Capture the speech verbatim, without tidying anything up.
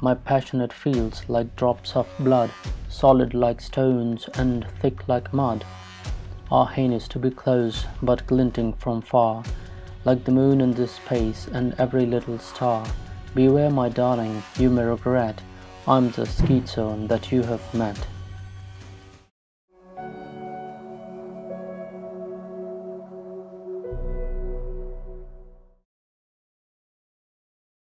My passionate feels like drops of blood, solid like stones and thick like mud. Are heinous to be close, but glinting from far, like the moon in this space and every little star. Beware, my darling, you may regret I'm the schizo that you have met.